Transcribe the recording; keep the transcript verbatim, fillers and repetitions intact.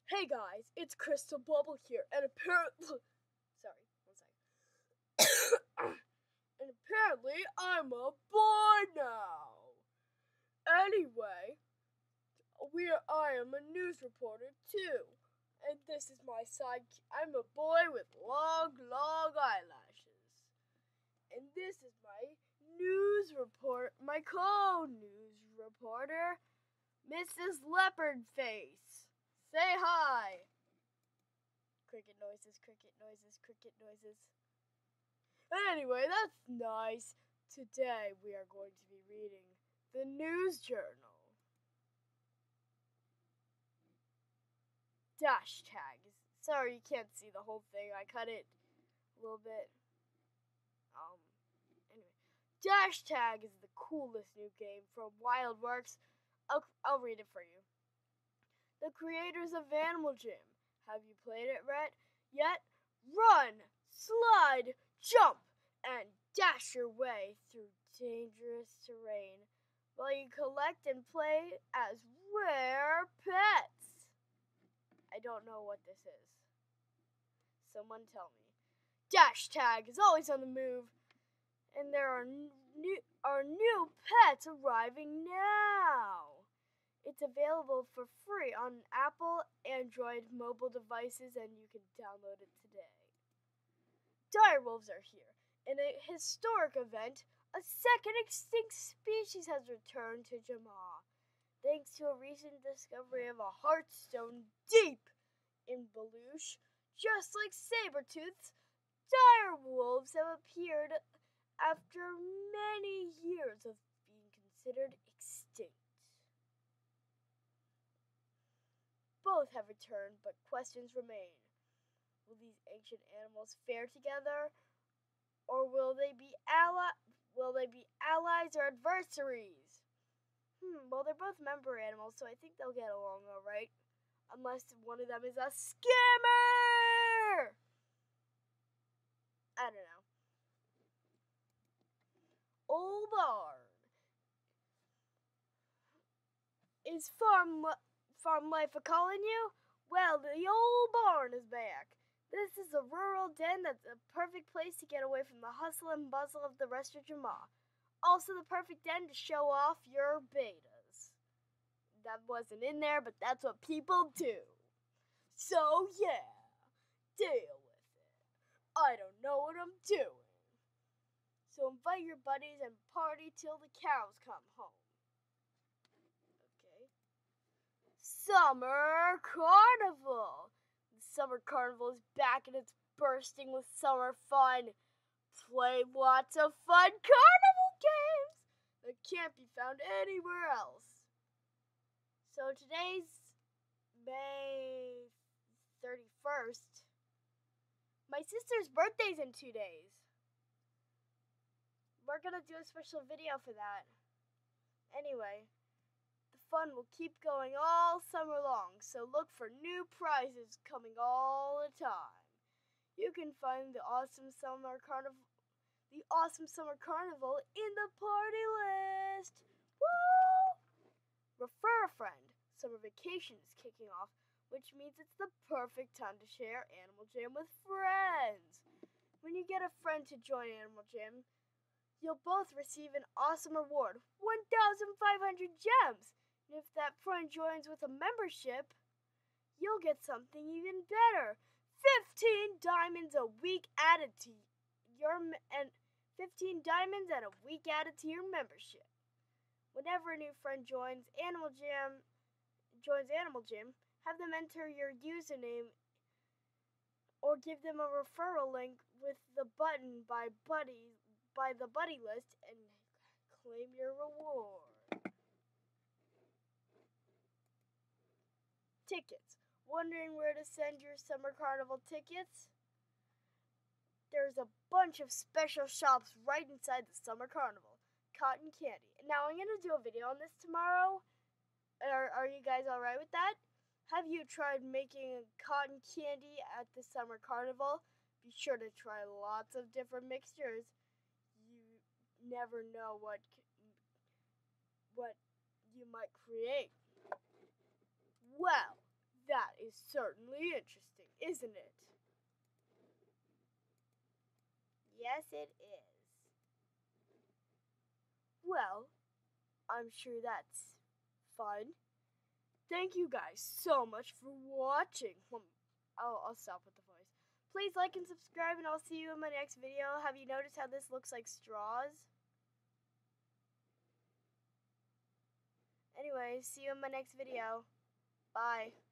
Hey guys, it's Crystal Bubble here, and apparently, sorry, one second. And apparently, I'm a boy now. Anyway, we are, I am a news reporter too, and this is my side. I'm a boy with long, long eyelashes, and this is my news report. My co-news reporter, Missus Leopardface. Say hi. Cricket noises, cricket noises, cricket noises. Anyway, that's nice. Today we are going to be reading the News Journal. Dash tags. Sorry you can't see the whole thing. I cut it a little bit. Um. Anyway, Dash Tag is the coolest new game from WildWorks. I'll I'll read it for you. The creators of Animal Jam. Have you played it yet? Run, slide, jump, and dash your way through dangerous terrain while you collect and play as rare pets. I don't know what this is. Someone tell me. Dash Tag is always on the move, and there are new, are new pets arriving now. It's available for free on Apple, Android mobile devices, and you can download it today. Direwolves are here. In a historic event, a second extinct species has returned to Jamar, thanks to a recent discovery of a heartstone deep in Belush. Just like saber-tooths, direwolves have appeared after many years of being considered extinct. Both have returned, but questions remain. Will these ancient animals fare together, or will they be ally? Will they be allies or adversaries? Hmm. Well, they're both member animals, so I think they'll get along all right, unless one of them is a scammer. I don't know. Old Barn. Is farm. Farm life a calling you? Well, the old barn is back. This is a rural den that's a perfect place to get away from the hustle and bustle of the rest of Jamar. Also the perfect den to show off your betas. That wasn't in there, but that's what people do. So yeah, deal with it. I don't know what I'm doing. So invite your buddies and party till the cows come home. Summer Carnival. The Summer Carnival is back and it's bursting with summer fun. Play lots of fun carnival games that can't be found anywhere else. So today's May thirty-first. My sister's birthday's in two days. We're gonna do a special video for that. Anyway, fun will keep going all summer long, so look for new prizes coming all the time. You can find the awesome summer carnival, the awesome summer carnival in the party list. Woo! Refer a friend. Summer vacation is kicking off, which means it's the perfect time to share Animal Jam with friends. When you get a friend to join Animal Jam, you'll both receive an awesome reward, one thousand five hundred gems. And if that friend joins with a membership, you'll get something even better. fifteen diamonds a week added to your and fifteen diamonds and a week added to your membership. Whenever a new friend joins Animal Jam, joins Animal Jam, have them enter your username or give them a referral link with the button by buddy by the buddy list and claim your reward. Tickets. Wondering where to send your summer carnival tickets? There's a bunch of special shops right inside the summer carnival. Cotton candy. Now I'm going to do a video on this tomorrow. Are, are you guys alright with that? Have you tried making cotton candy at the summer carnival? Be sure to try lots of different mixtures. You never know what what you might create. Well, that is is certainly interesting, isn't it? Yes, it is. Well, I'm sure that's fun. Thank you guys so much for watching. I'll, I'll stop with the voice. Please like and subscribe, and I'll see you in my next video. Have you noticed how this looks like straws? Anyway, see you in my next video. Bye.